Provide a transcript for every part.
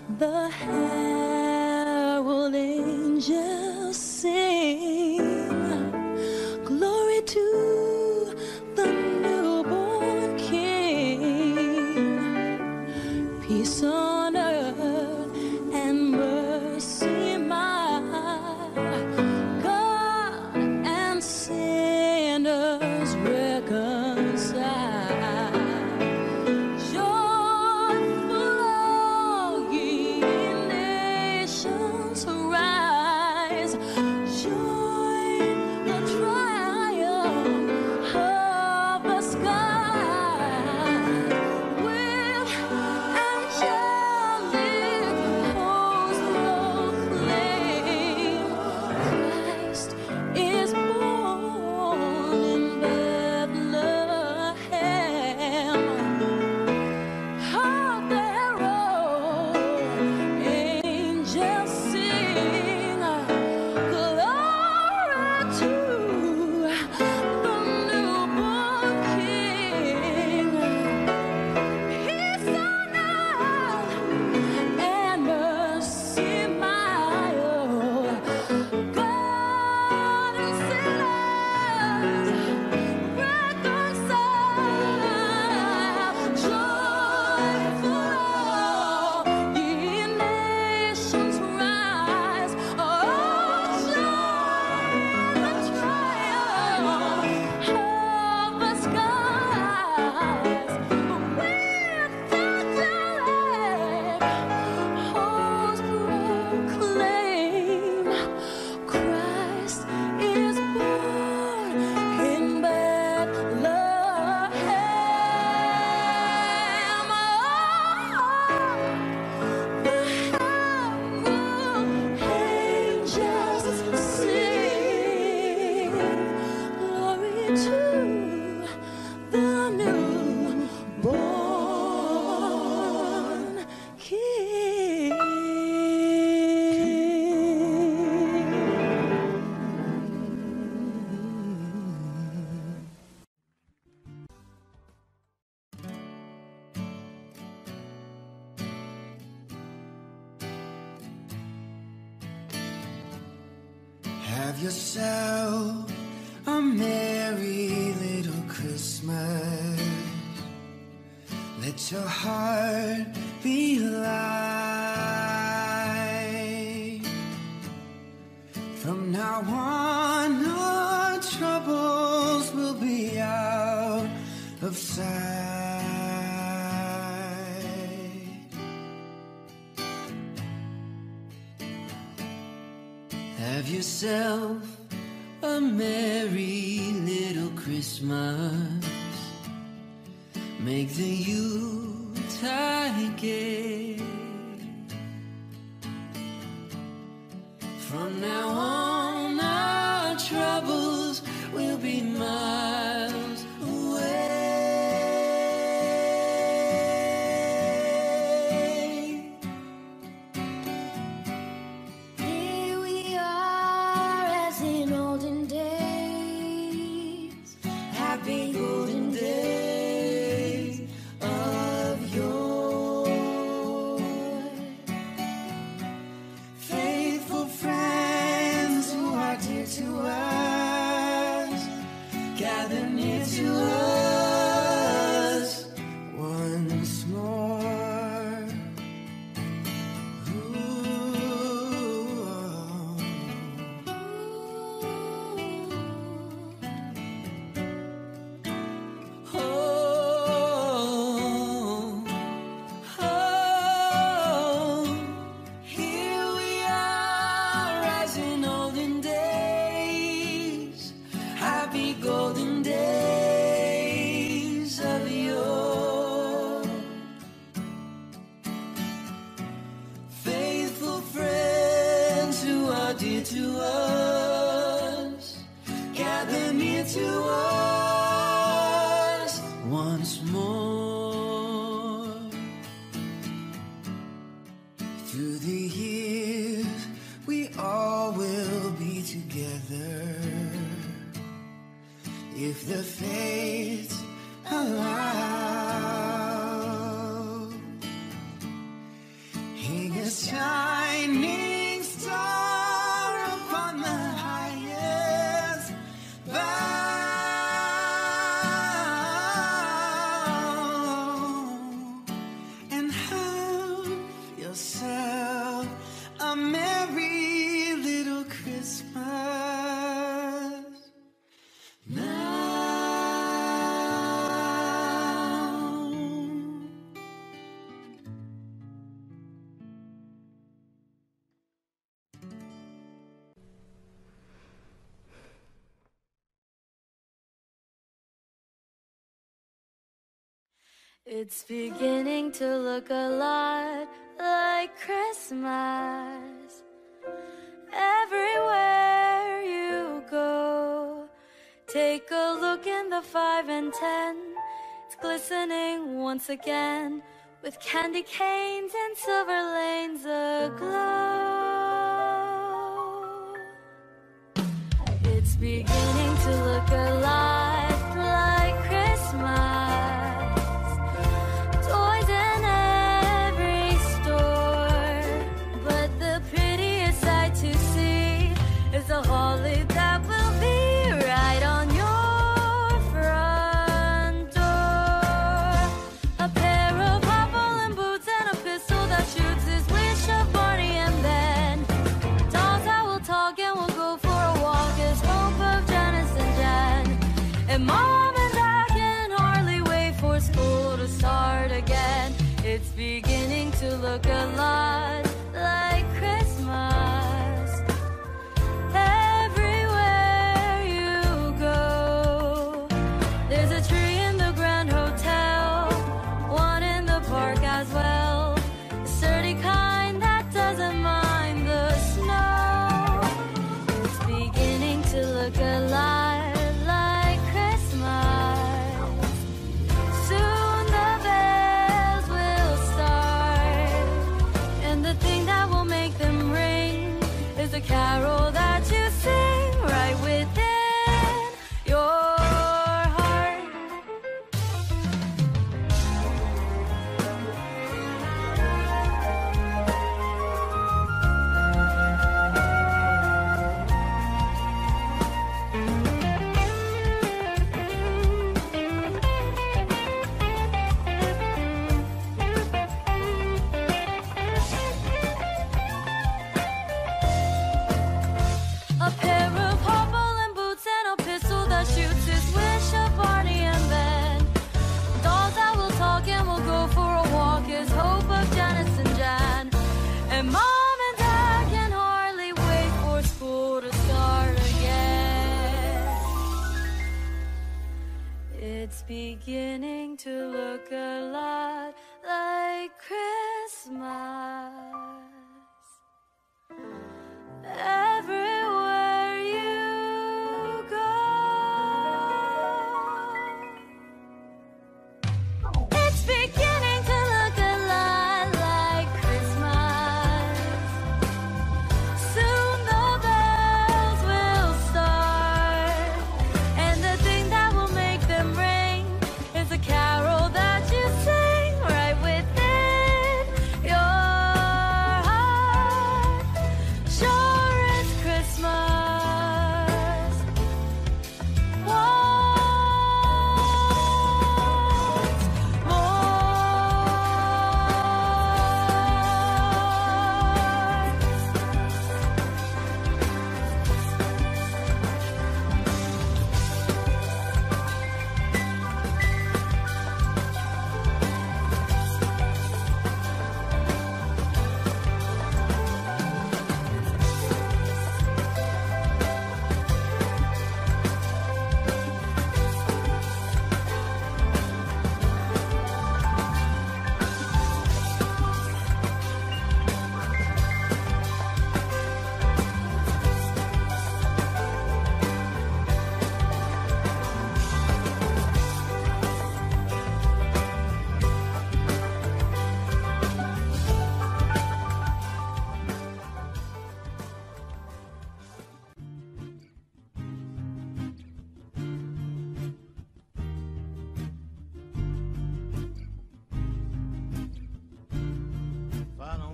The herald angels sing, glory to the newborn King. Peace on earth and mercy mild, God and sinners reconciled. Have yourself a merry little Christmas. Let your heart be light. From now on, our troubles will be out of sight. Have yourself a merry little Christmas. Make the Yuletide gay. From now on, our troubles will be miles away. Here we are as in olden days, happy golden days of yore. Faithful friends who are dear to us, gather near to us once more. Oh, oh, here we are as in olden days, happy golden days of yore. Faithful friends who are dear to us, gather near to us once more. Through the years, we all will be together, if the fates allow. Hang a a shining star upon the highest bough. And have yourself a merry little Christmas now. It's beginning to look a lot like Christmas everywhere you go. Take a look in the 5 and 10. It's glistening once again with candy canes and silver lanes aglow. It's beginning to look a lot like Christmas. Toys in every store, but the prettiest sight to see is the holly that will be right on your front door. A pair of hobble boots and a pistol that shoots his wish of Barney and Ben. Dolls that will talk and will go for a walk is hope of Janice and Jen. And Mom and Dad can hardly wait for school to start again. It's beginning to look a lot like Christmas everywhere you go. There's a tree in the Grand Hotel, one in the park as well, a sturdy kind that doesn't mind the snow. It's beginning to look a lot like Christmas. Soon the bells will start, and the thing that will make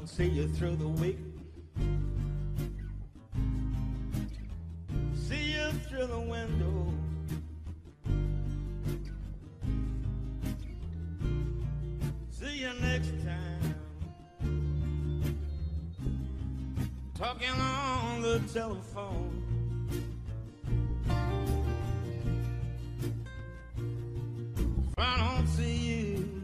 don't see you through the week. See you through the window. See you next time. Talking on the telephone. If I don't see you,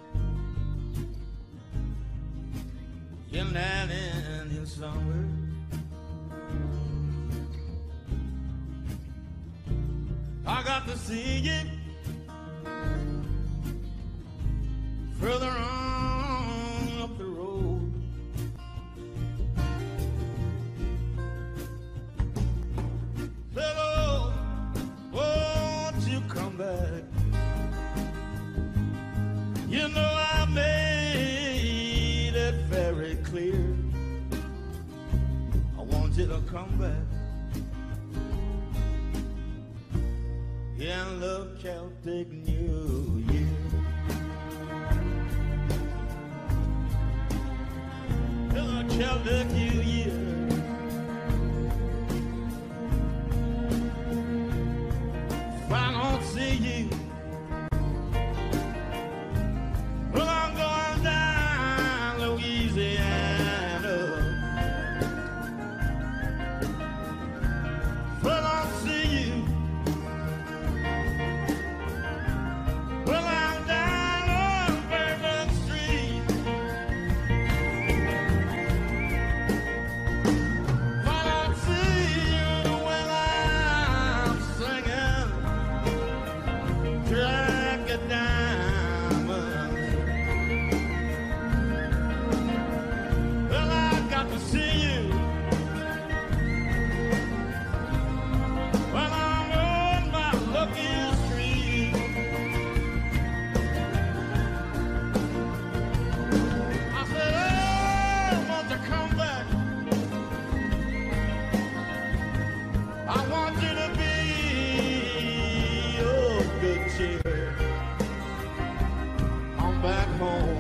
you're not in here somewhere. I got to see you further on up the road. Hello, won't you come back? You know I made it very clear. I want you to come back. In the Celtic New Year. In the Celtic New Year. If I don't see you, well, I'm going down Louisiana. If I don't see you, well, I'm down on Bourbon Street. If I don't see you when I'm singing, track a diamond. Well, I got to see you when I'm on my lucky street. I said, oh, won't you come back? I want you to be your good cheer. I'm back home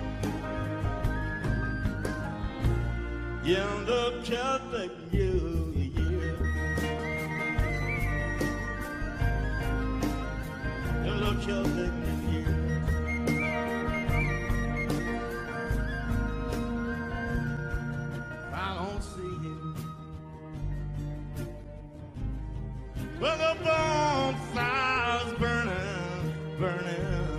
in the Celtic New Year. In the Celtic New Year. I don't see you. Well, the bonfire's burning, burning.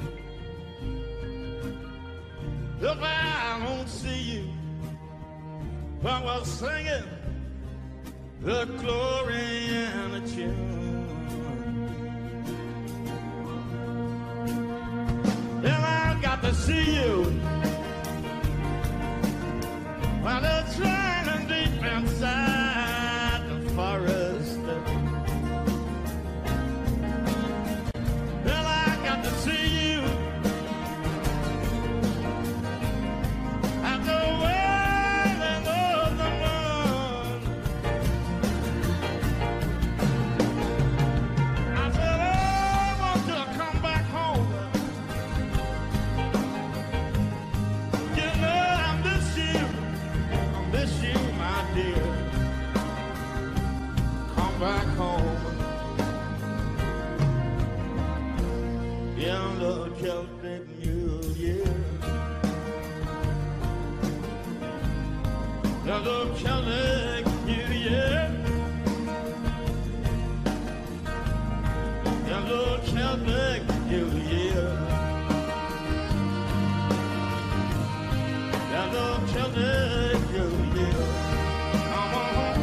If I don't see you, while we're singing the glory and the tune. And I got to see you while they're trying deep inside the forest. Well, I got to see you at the wailing of the moon. I said, oh, I want you to come back home. You know I miss you, my dear. Come back home. In the Celtic New Year. In the Celtic New Year. In the Celtic New Year. In the Celtic New Year. Come on home.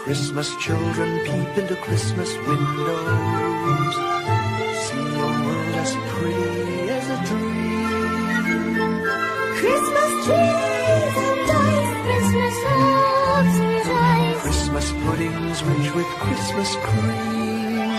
Christmas children peep into Christmas windows, see a world as pretty as a dream. Christmas trees and lights, Christmas hopes rejoice. Christmas puddings rich with Christmas cream.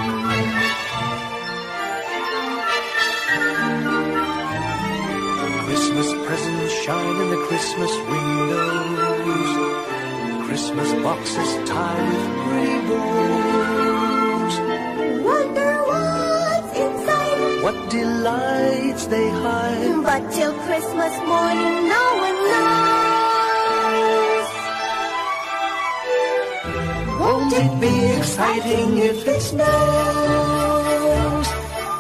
Christmas presents shine in the Christmas windows, Christmas boxes tied with pretty bows. Wonder what's inside, What delights they hide, but till Christmas morning no one knows. won't it be exciting if it snows?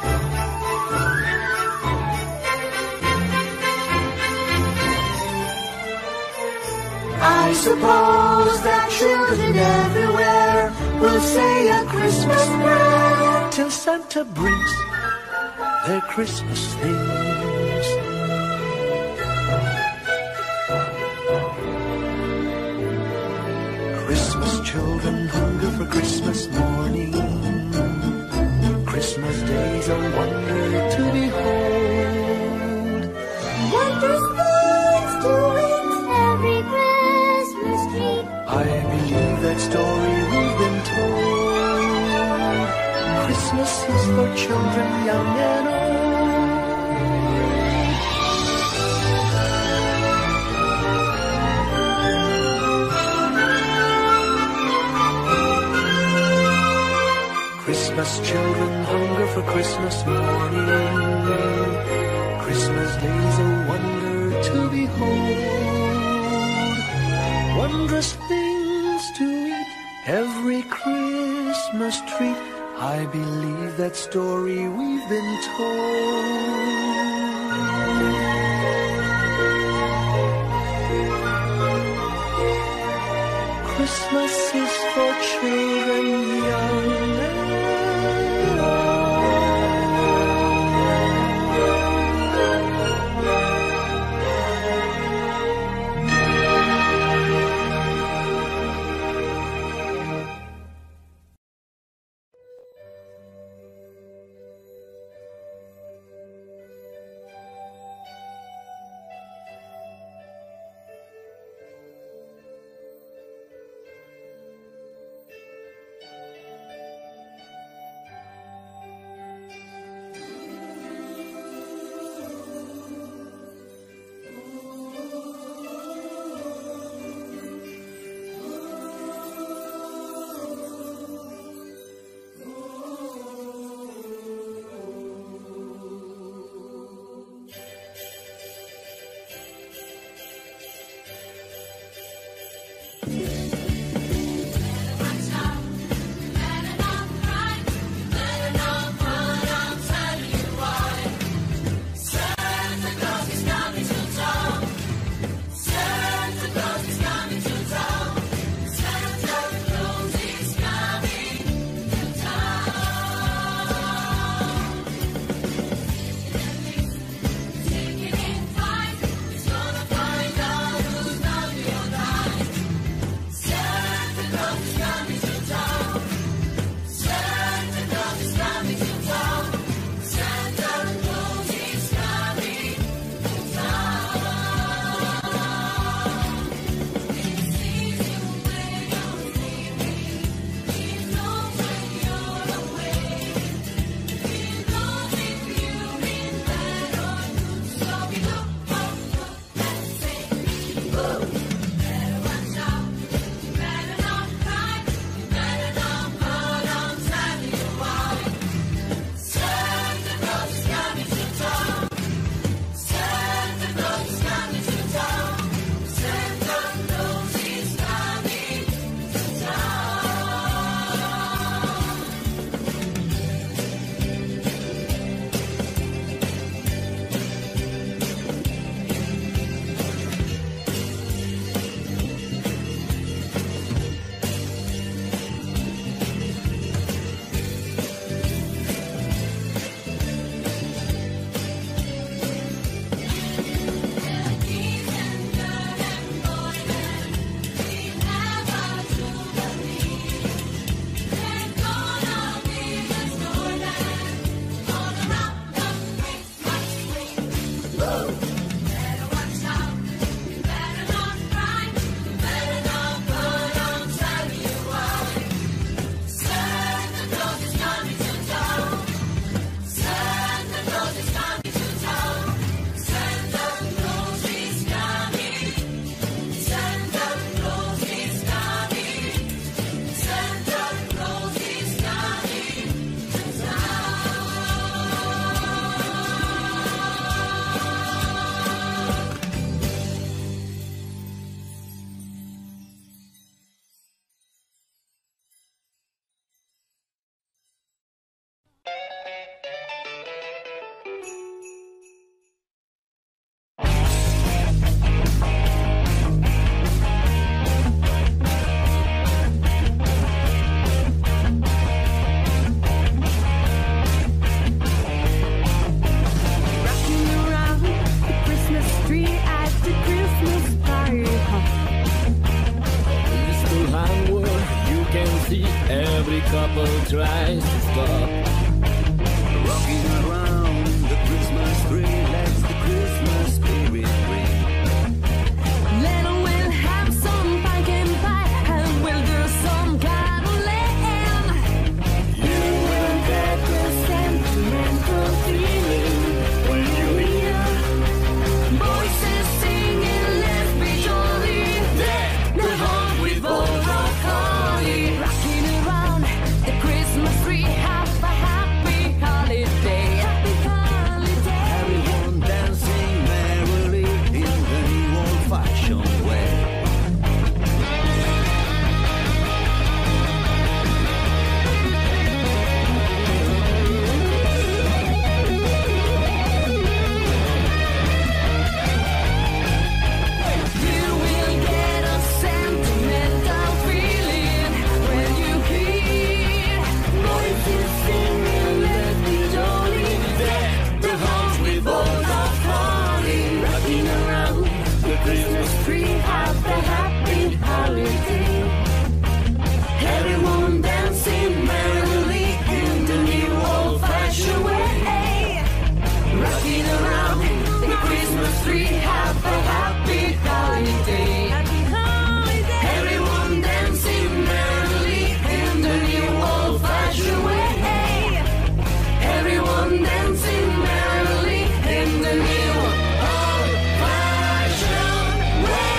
I suppose that children everywhere will say a Christmas prayer till Santa brings their Christmas things. Christmas children hunger for Christmas morning. Christmas day's a wonder to behold. Wondrous things to win every Christmas treat. I believe that story we've been told. Christmas is for children young and old. Christmas children hunger for Christmas morning. Christmas day's a wonder to behold. Wondrous things to eat, every Christmas treat. I believe that story we've been told. Christmas is for children young and tries to stop. Rocking around the Christmas tree, let's the Christmas spirit ring. Then we'll have some pumpkin pie and we'll do some caroling. You will get the sentimental feeling when you hear voices singing, let's be jolly. The home with all of holly, rocking around the Christmas tree. Have a happy holiday. Happy holiday. Everyone dancing merrily in the new old-fashioned way. You will get a sentimental feeling when you hear voices singing, let's be jolly. The house with balls of holly, rocking around the Christmas tree. Have a happy holiday. Everyone dancing merrily in the new old-fashioned way. Rocking around the Christmas tree. Have a happy holiday. Happy holiday. Everyone dancing merrily in the new old-fashioned way. Everyone dancing merrily in the new old-fashioned way.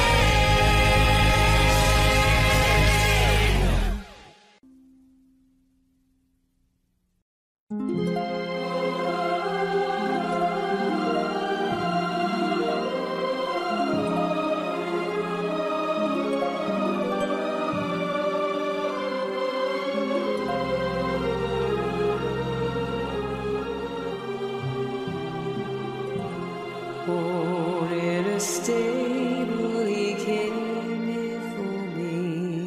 Born in a stable, he came here for me.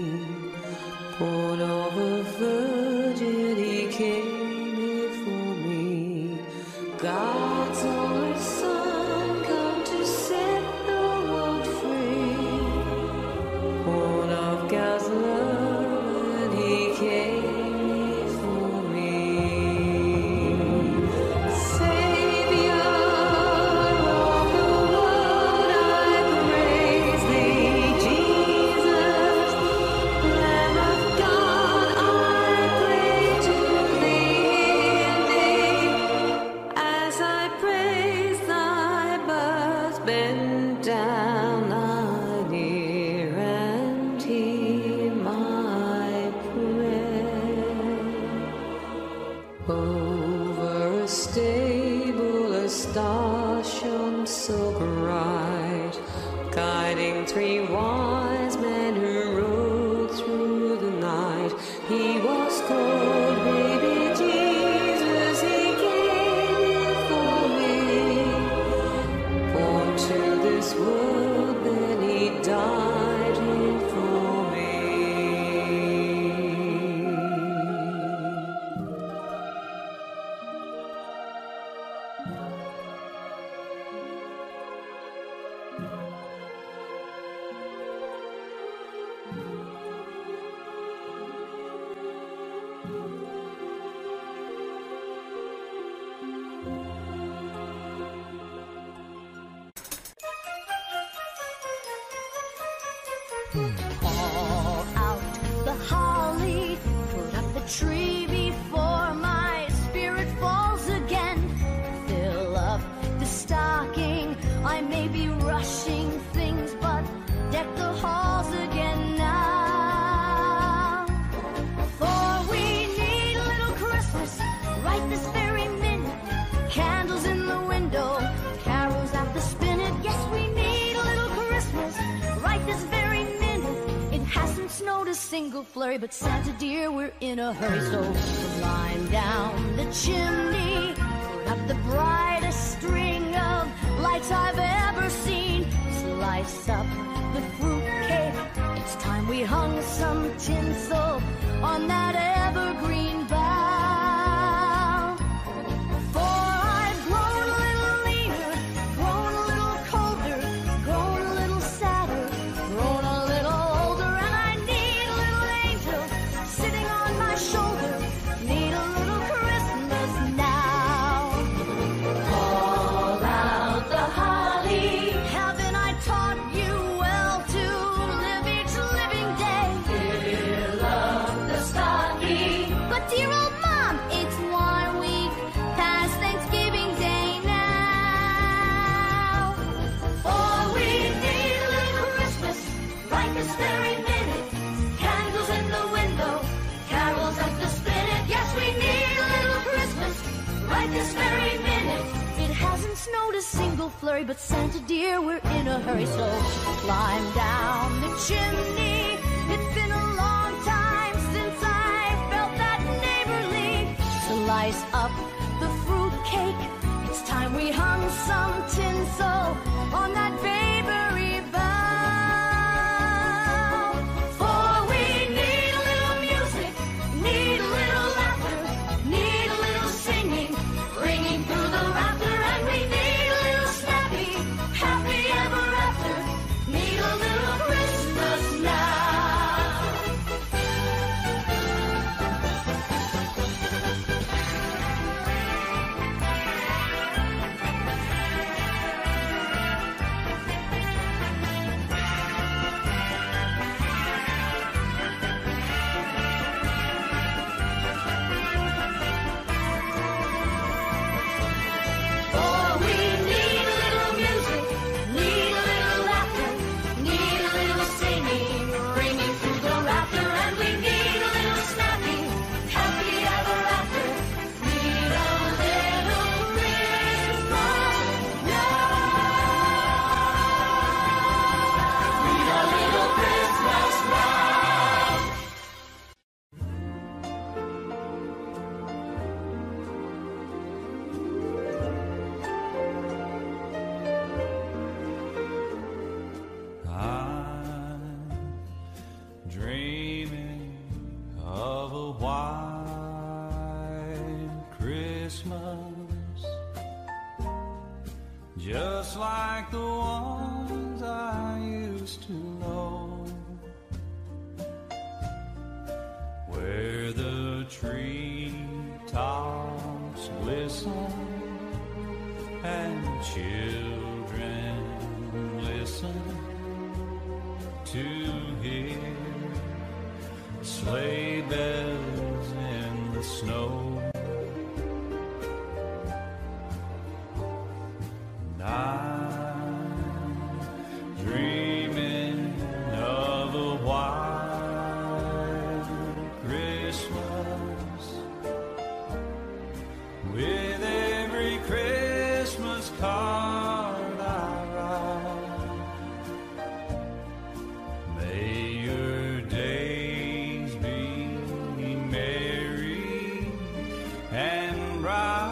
Born of a virgin, he came here for me. God's only Son, come to set the world free. Born of God's love, and he came here for me. Savior. Bend down, I near and hear my prayer. Over a stable, a star shone so bright, guiding three wise men who rode through the night. He was called baby Jesus, he came here for me. Born to this world, then he died here for me. Haul out the holly, put up the tree before my spirit falls again. Fill up the stocking, I may be rushing things, but deck the halls again now. For we need a little Christmas right this very minute. Candles in the window, carols at the spinet. Yes, we need a little Christmas right this very minute. It hasn't snowed a single flurry, but Santa dear, we're in a hurry. So climb down the chimney, put up the brightest string of lights I've ever seen. Slice up the fruitcake, it's time we hung some tinsel on that evergreen bough. For I've grown a little leaner, grown a little colder, grown a little sadder, grown a little older, and I need a little angel sitting on my shoulder. right this very minute. It hasn't snowed a single flurry, but Santa dear, we're in a hurry, so climb down the chimney. It's been a long time since I felt that neighborly. Slice up the fruit cake. It's time we hung some tinsel on that babery bough. For we need a little music, need a little laughter, need a little singing, ringing through the rafter, and we need a little snappy, happy ever after, need a little Christmas now. Just like the ones I used to know, where the treetops glisten and children listen to hear sleigh bells in the snow. I'm dreaming of a white Christmas, with every Christmas card I write. May your days be merry and bright.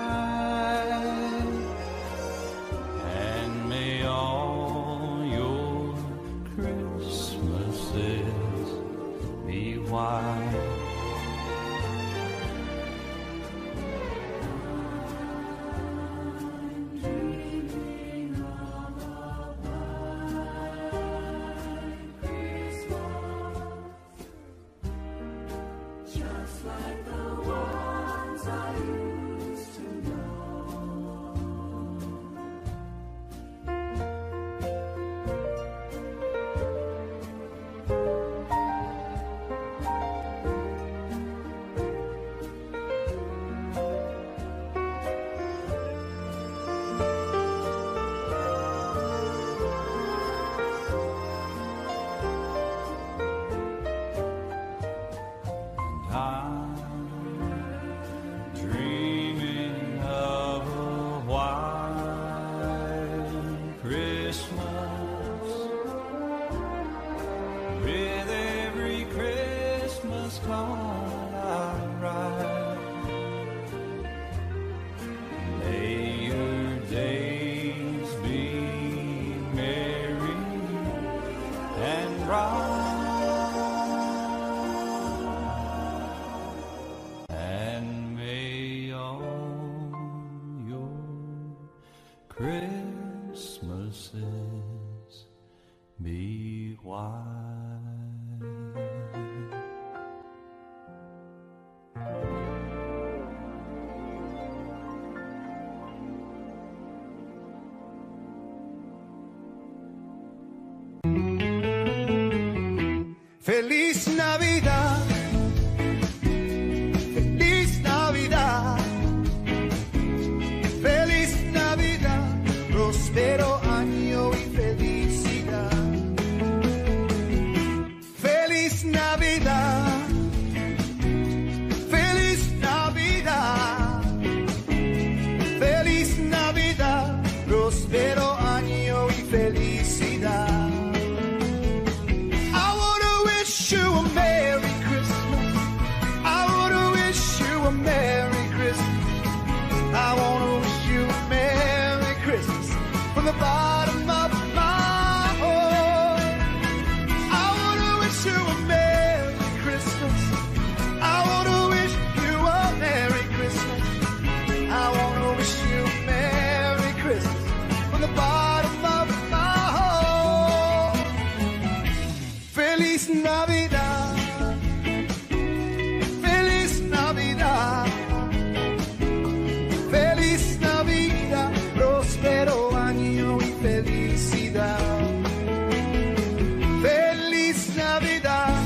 Christmases be white. Feliz Navidad, feliz Navidad, feliz Navidad, próspero año y felicidad. Feliz Navidad, feliz Navidad, I wanna wish you a Merry Christmas from the bottom of my heart. I wanna wish you a Merry Christmas. I wanna wish you a Merry Christmas. I wanna wish you a Merry Christmas from the bottom of my heart. Feliz Navidad. Feliz Navidad. Feliz Navidad. Próspero año y felicidad. Feliz Navidad.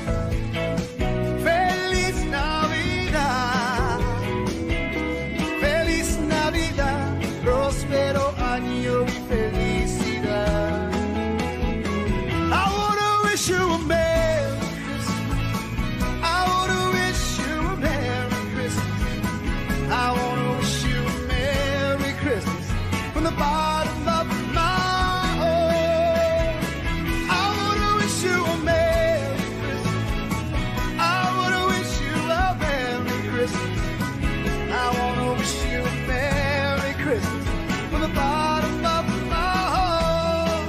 Feliz Navidad. Feliz Navidad. Próspero año y felicidad. I wanna wish you a Merry Christmas. I wanna wish you a Merry Christmas. I wanna wish you a Merry Christmas from the bottom of my heart. I wanna wish you a Merry Christmas. I wanna wish you a Merry Christmas. I wanna wish you a Merry Christmas from the bottom of my heart.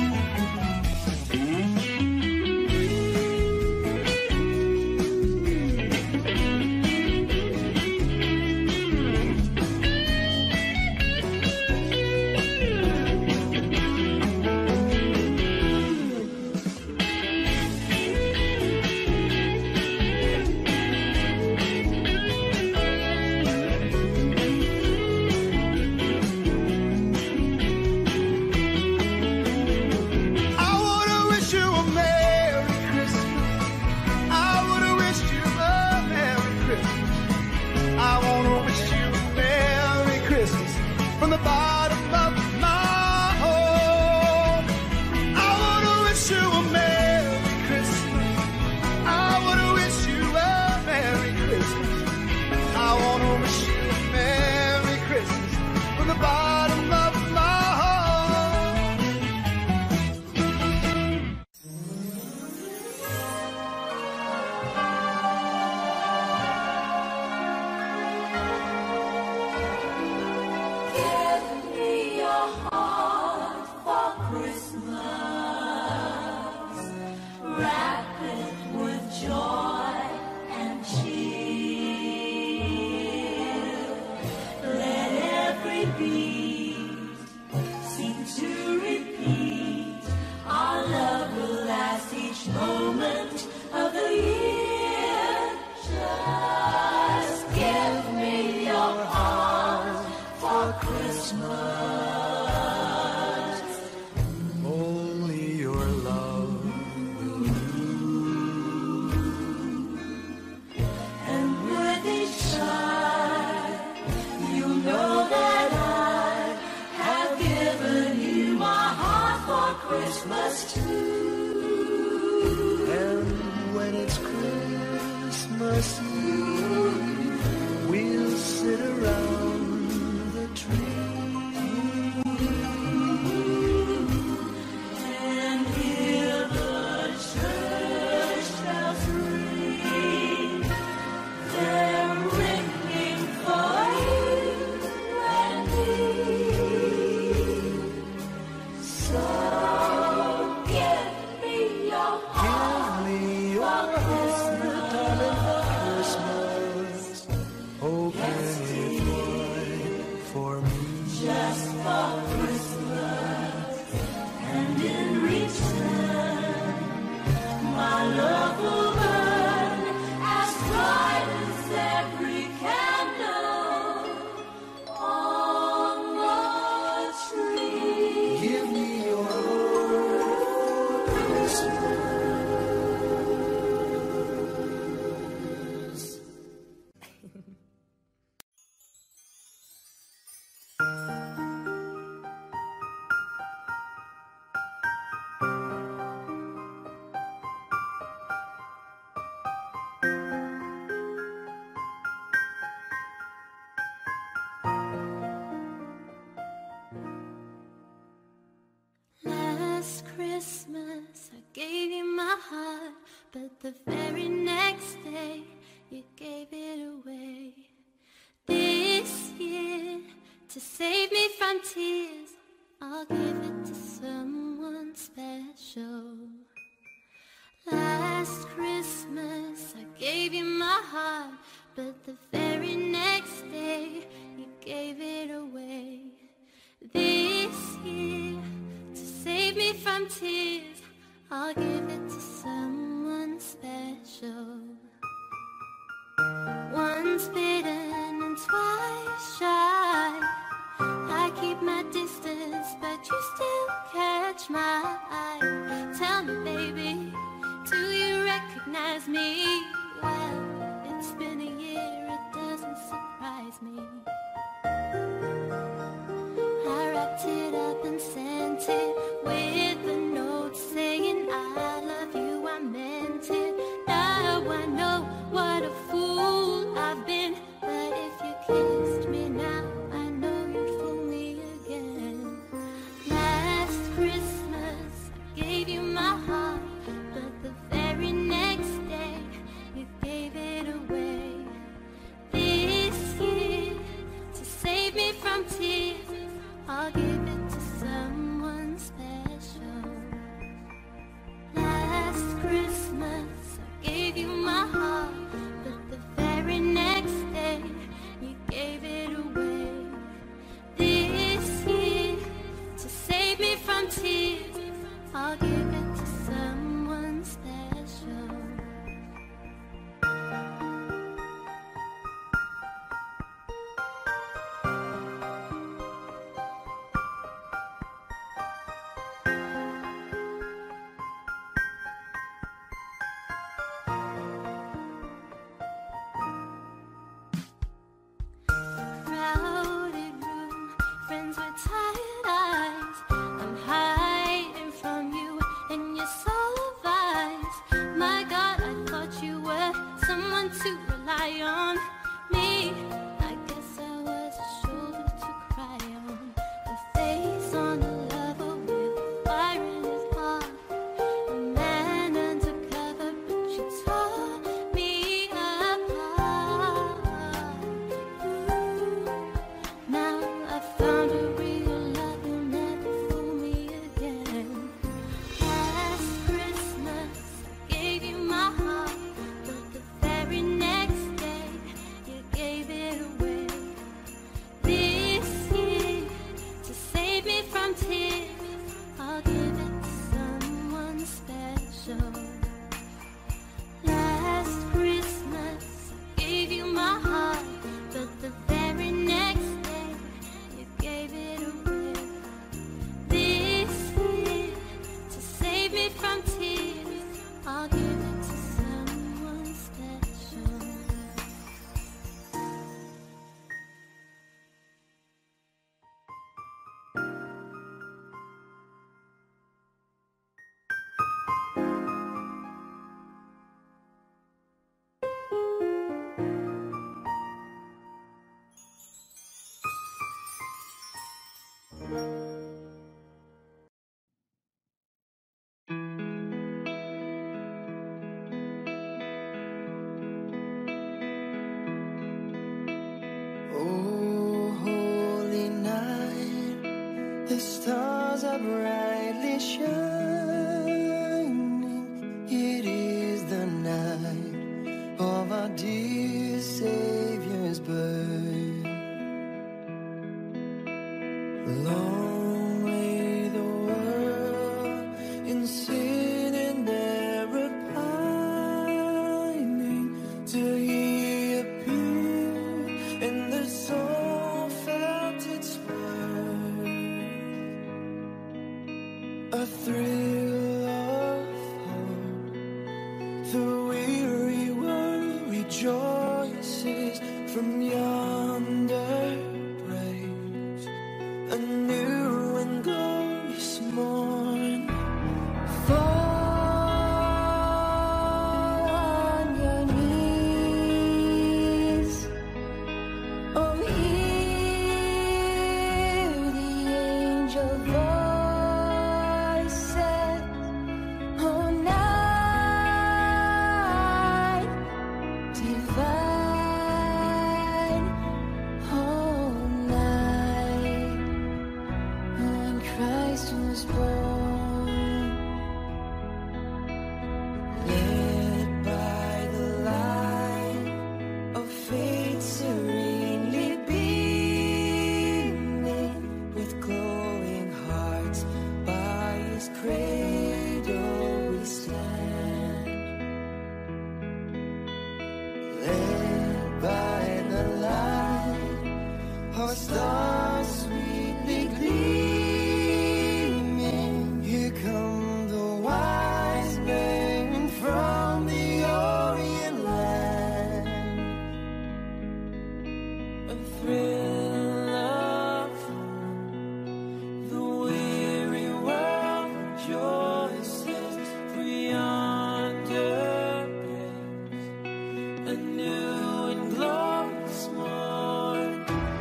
I wanna wish you a Merry Christmas. I wanna wish you a Merry Christmas. I wanna wish you a Merry Christmas from the bottom of my heart. I wanna wish you a Merry Christmas. I wanna wish you a Merry Christmas. I wanna wish you a Merry Christmas from the bottom of my heart. Give me your heart for Christmas. Wrap it with joy and cheer. Let every beat seem to repeat. Our love will last each moment of the year. Just give me your heart for Christmas. Only your love will do. And with each sigh, you know that I have given you my heart for Christmas too. And when it's Christmas Eve, we'll sit around the tree. And hear the church bells ring. They're ringing for you and me. So give me your heart Give me your for heart, darling, for Christmas. Christmas. Open it wide for me. Just for Christmas, and in return, my love will burn as bright as every candle on the tree. Give me your heart for Christmas. Last Christmas I gave you my heart, but the very next day you gave it away. This year to save me from tears, I'll give it to someone special. Last Christmas I gave you my heart, but the very next day you gave it away. This year, to save me from tears, I'll give it to someone special. Once bitten and twice shy, I keep my distance, but you still catch my eye. Tell me, baby, do you recognize me? Well, it's been a year, it doesn't surprise me. I wrapped it up and sent it with a note saying I love you, I meant it. Now I know what a fool I've been, but if you kissed me now, I know you'd fool me again. Last Christmas I gave you my heart, but the very next day you gave it away. This year, to save me from tears, I'll give it to someone special. Last Christmas I gave you my heart, but the very next day you gave it away. This year, to save me from tears, I'll give it to someone special. Crowded room, friends with tired eyes. I'm hiding from you and your soul of eyes. My God, I thought you were someone to rely on. Me, I guess I was a shoulder to cry on. A face on a lover with fire in his heart. A man undercover, but you tore me apart. Now I found a real love will never fool me again. Last Christmas I gave you my heart, but the very next day you gave it away. This year, to save me from tears, I'll give it to someone special. Last Christmas I gave you my heart, but the very next day you gave it away. This year, to save me from tears, I'll give it to someone special. Oh, holy night, the stars are brightly shining. It is the night of our dear Savior's birth. Long lay the world in sin and error pining, till He appeared and the soul felt its worth. A thrill of hope, the weary world rejoices from yonder praise. A new and glorious morn. Fall on your knees. Oh, hear the angel voices. of a star sweetly gleaming. Here come the wise men from the Orient land. A thrill of the weary world rejoices for yonder breaks a new and glorious morn.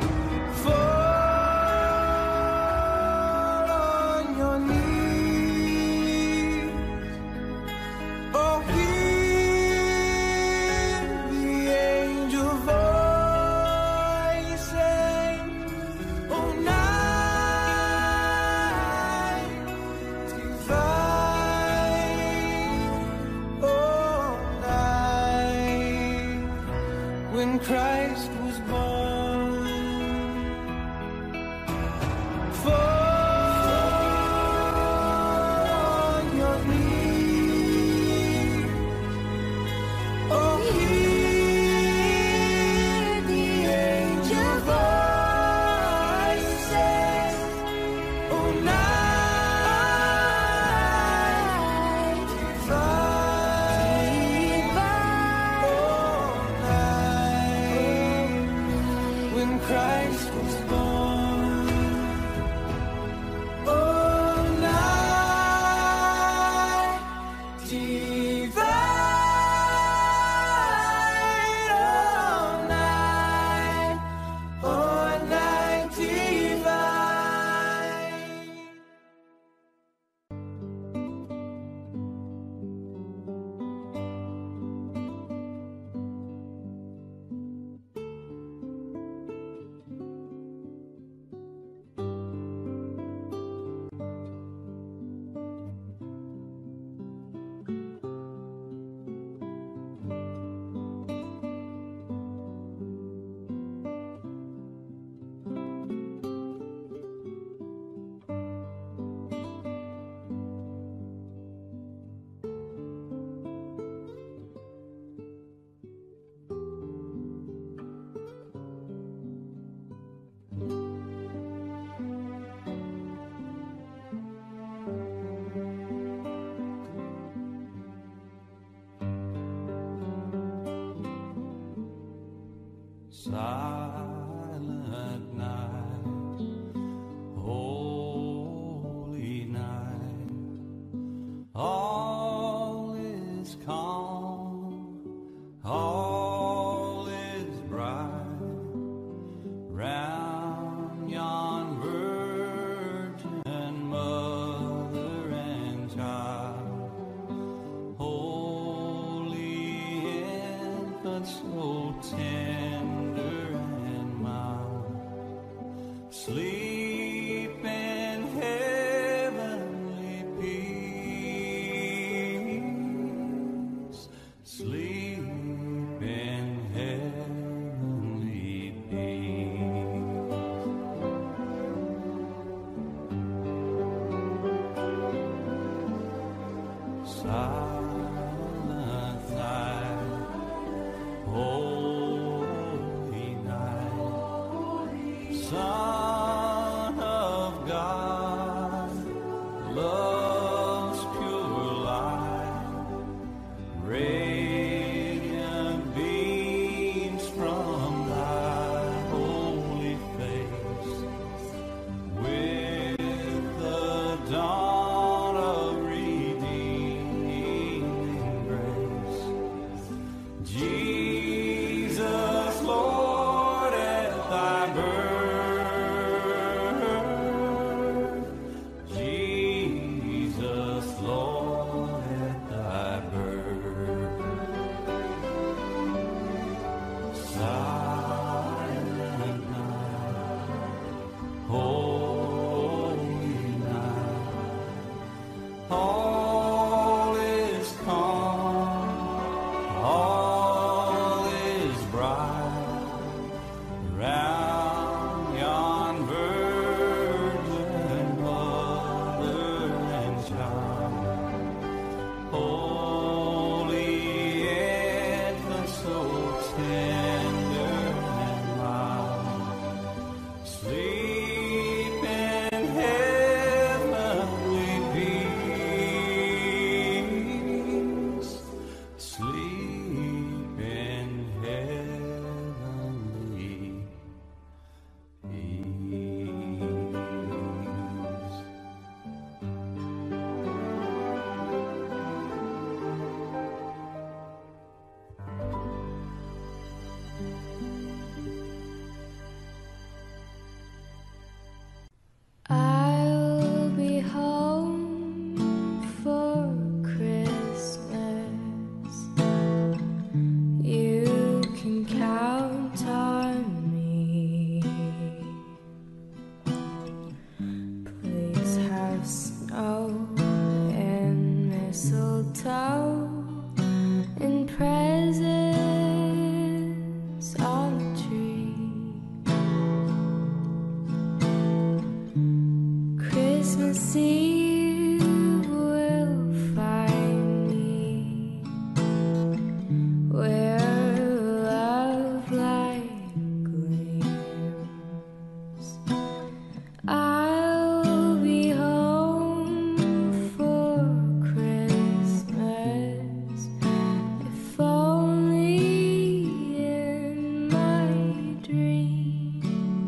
Fall on your knees, oh hear the angel voices, oh night divine, oh night when Christ was born. Fall on your knees, oh hear the angel voices, oh night divine, oh night when Christ was born. Oh night divine, oh night divine. Silent night, holy night, all is calm, all is bright, round yon virgin mother and child, holy infant so tender and mild, sleep in heavenly peace, sleep in heavenly peace. Silent night, holy night, Son of God, love's pure light, radiant beams from thy holy face, with the dawn of redeeming grace. Jesus, Lord, at thy birth Christmas Eve will find me where love light gleams. I'll be home for Christmas, if only in my dreams.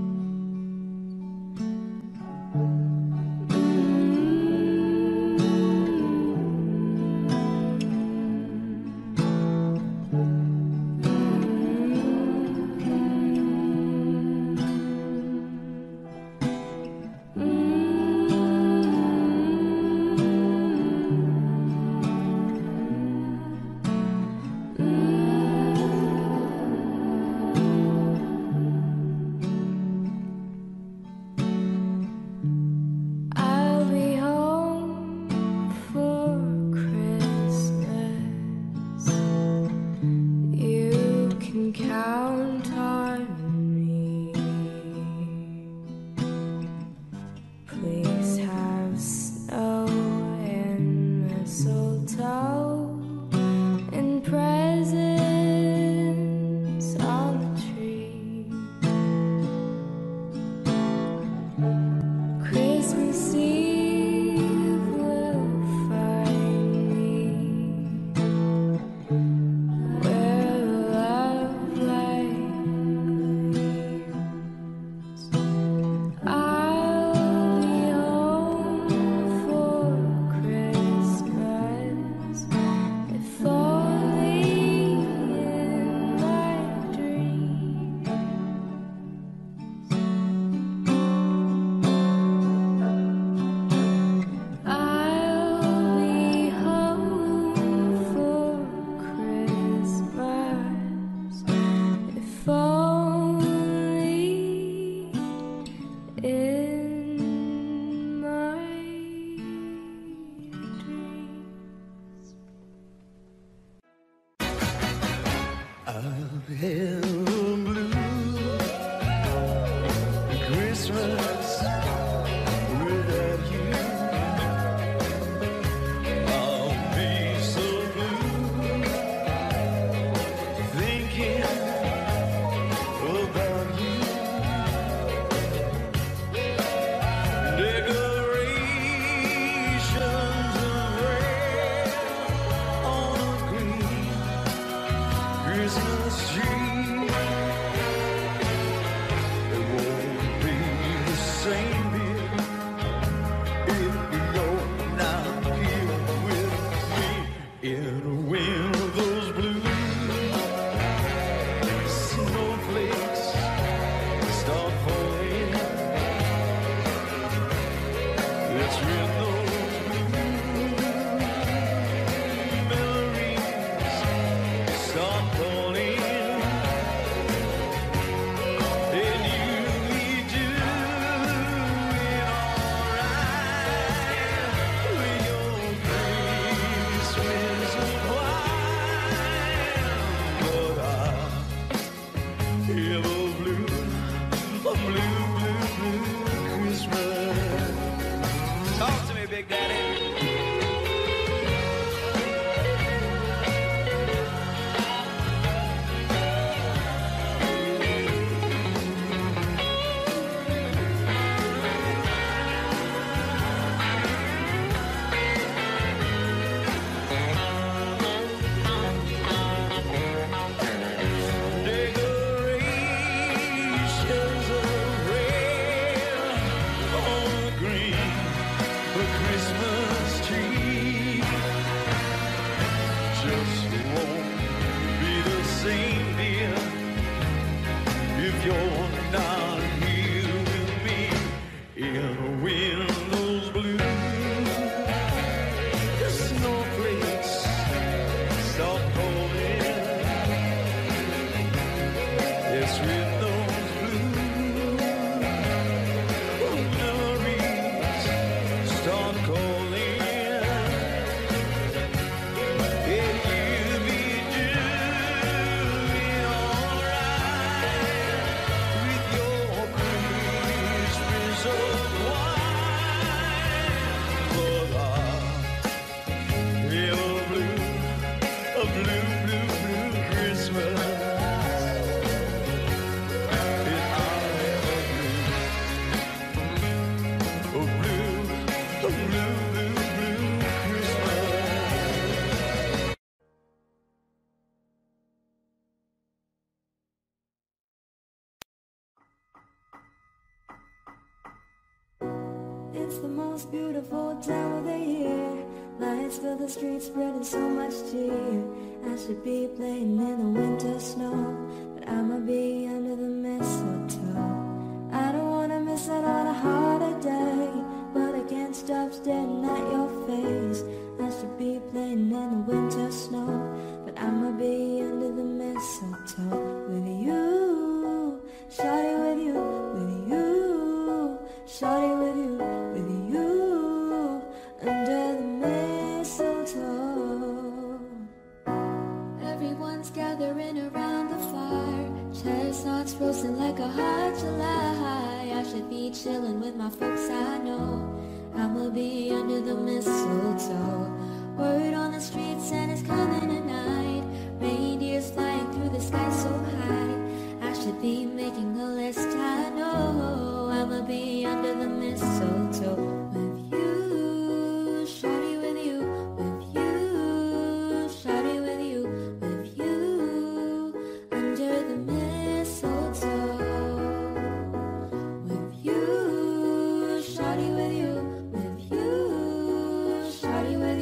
I'll be home for Christmas. You can count on me. Please have snow and mistletoe and presents on the tree. Christmas Eve will find me where love light gleams. I'll be home for Christmas, if only in my dreams. I'll be home for Christmas, if only in my dreams. I'll have blue Christmas without you. I'll be so blue thinking about you. Decorations of red on a green Christmas tree. It won't be the same here if you're not here with me. In a wind of those blue snowflakes start falling. It's when those blue memories start calling. And you'll be doing alright with your Christmas wine. But I have a blue Christmas. Talk to me, Big Daddy. Decorations of red on green for Christmas It's the most beautiful time of the year. Lights fill the streets, spreading so much cheer. I should be playing in the winter snow, but I'ma be under the mistletoe. I don't wanna miss out on a holiday, but I can't stop staring at your face. I should be playing in the winter snow, but I'ma be under the mistletoe with you, shawty, with you, shawty, with you, under the mistletoe. Everyone's gathering around the fire, chestnuts roasting like a hot July. I should be chilling with my folks, I know. I'ma be under the mistletoe. Word on the street, Santa's coming tonight. Reindeers flying through the sky so high. I should be making a list, I know. I'ma be under the mistletoe with you, shawty, with you, shawty, with you, under the mistletoe. With you, shawty, with you, shawty, with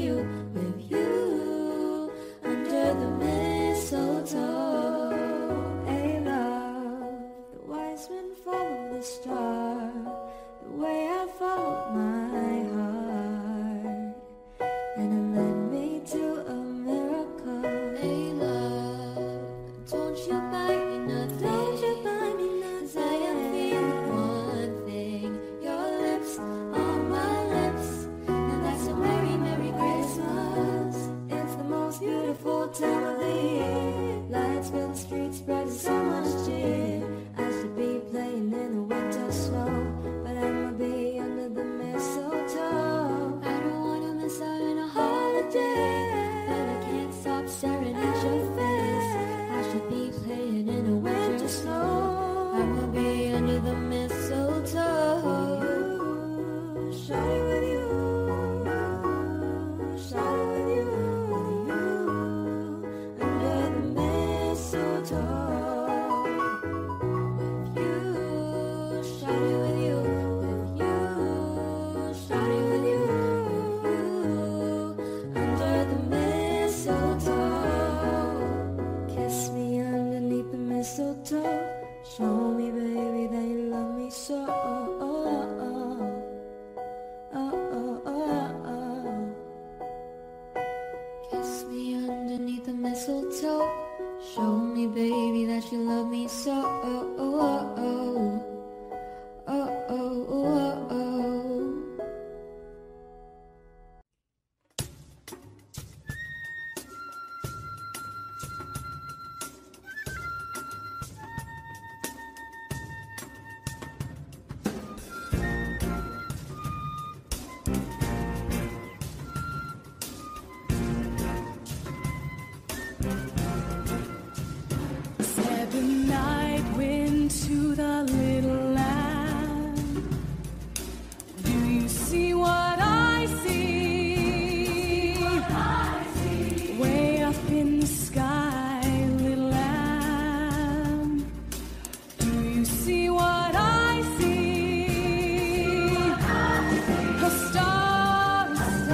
you, under the mistletoe. Hey love, the wise men follow the star, the way I followed my heart, and it led me to a miracle. Hey love, don't you buy me nothing, don't you buy me nothing, 'cause I am feeling one thing, your lips on my lips, and that's a merry, merry Christmas. It's the most beautiful time of the year. Lights fill the streets, spreading so much cheer. I should be playing in the winter snow, but I'ma be under the mistletoe. I don't wanna miss out on a holiday, but I can't stop staring at your face. I should be playing in the winter snow. I'ma be under the mistletoe. Shawty, with you, shawty, with you, under the mistletoe. With you, shawty, with you, shawty, with you, under the mistletoe. Kiss me underneath the mistletoe. Show me, baby, that you love me so. Kiss me underneath the mistletoe. Show me, baby, that you love me so. Said the night wind to the little lamb, do you see what I see? Way up in the sky, little lamb, do you see what I see? A star,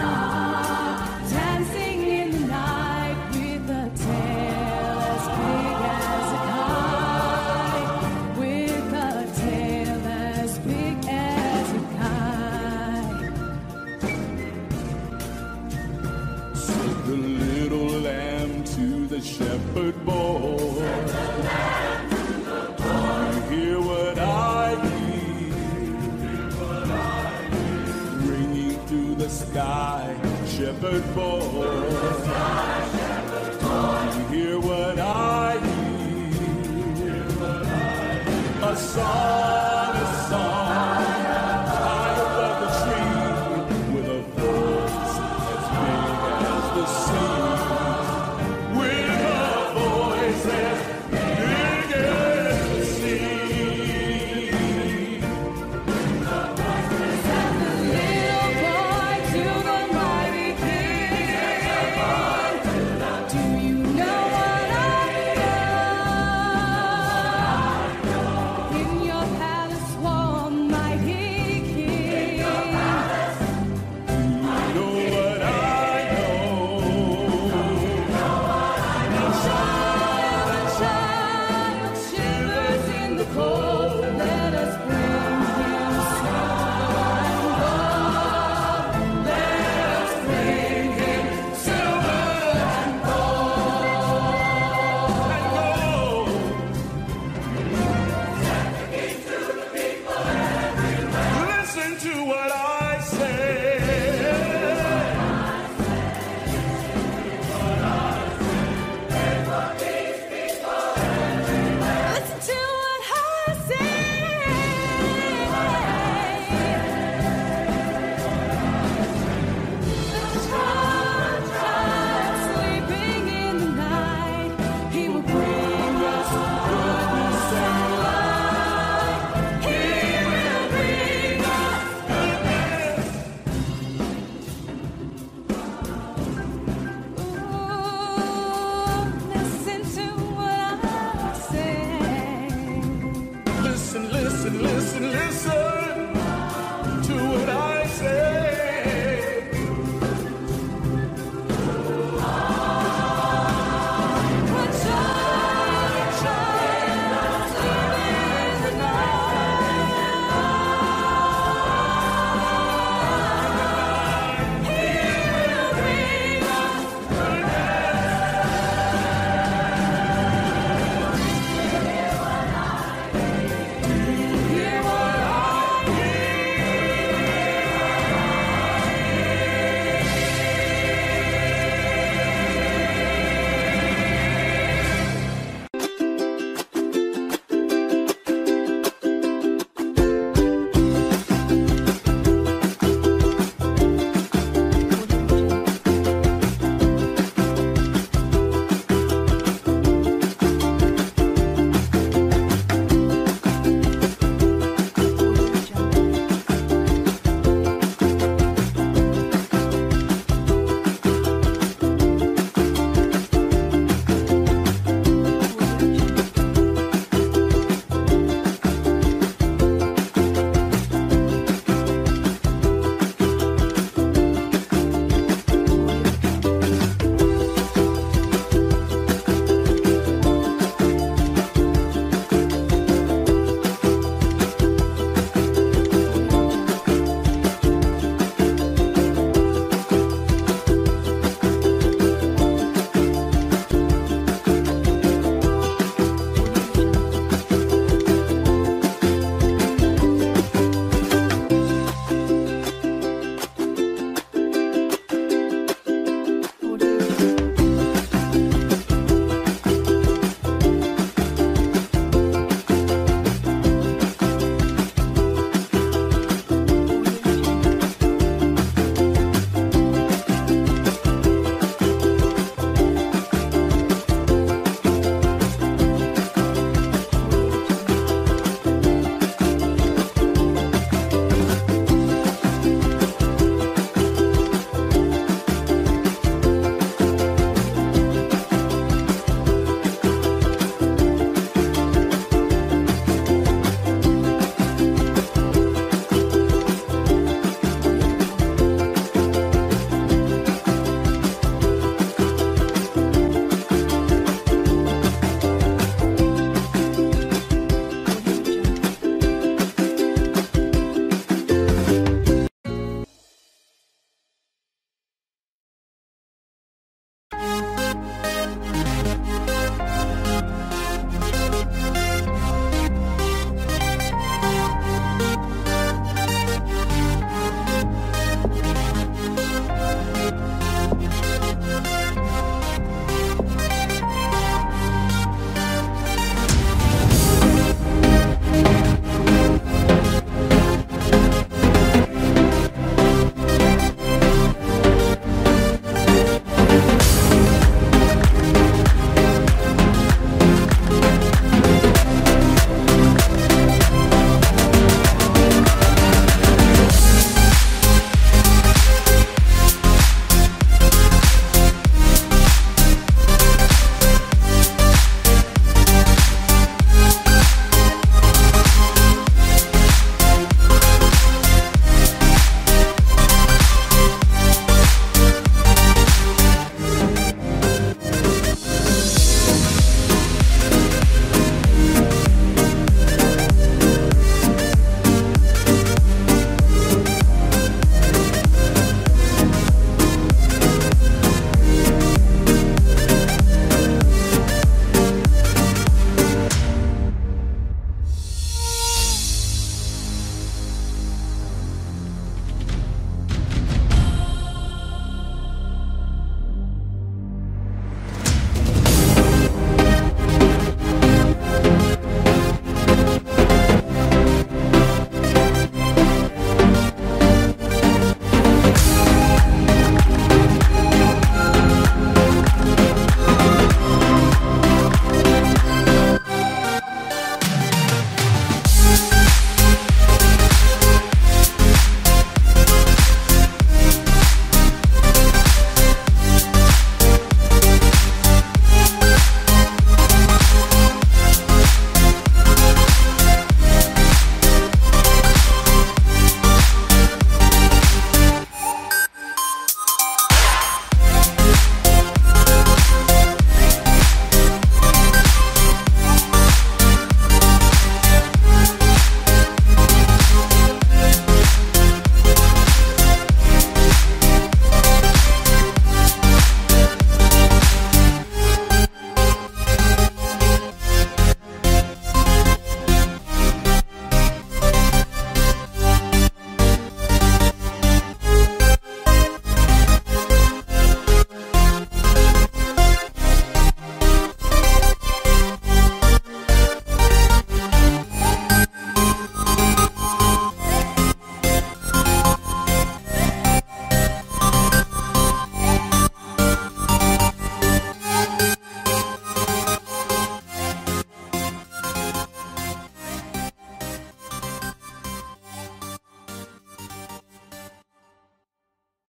dancing in the night with a tail as big as a kite, with a tail as big as a kite. Said the little lamb to the shepherd boy, do you hear what I hear? Ringing through the sky, shepherd boy. Do you hear what I hear? A song, high above the tree, with a voice as big as the sea. With a voice as big as the sea. Send the little boy to the mighty king. Do you know what I know? In your palace to what